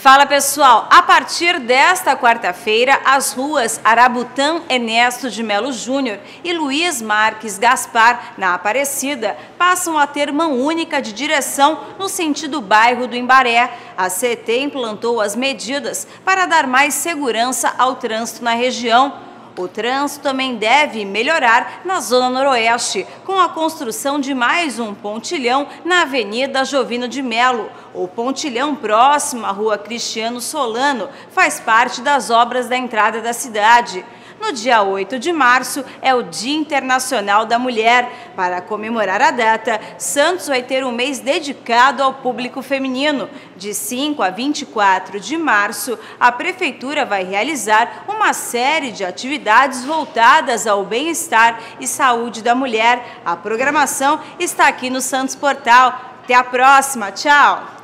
Fala pessoal, a partir desta quarta-feira, as ruas Arabutã Ernesto de Melo Júnior e Luiz Marques Gaspar, na Aparecida, passam a ter mão única de direção no sentido bairro do Imbaré. A CET implantou as medidas para dar mais segurança ao trânsito na região. O trânsito também deve melhorar na Zona Noroeste, com a construção de mais um pontilhão na Avenida Jovino de Melo. O pontilhão próximo à Rua Cristiano Solano faz parte das obras da entrada da cidade. No dia 8 de março é o Dia Internacional da Mulher. Para comemorar a data, Santos vai ter um mês dedicado ao público feminino. De 5 a 24 de março, a Prefeitura vai realizar uma série de atividades voltadas ao bem-estar e saúde da mulher. A programação está aqui no Santos Portal. Até a próxima, tchau!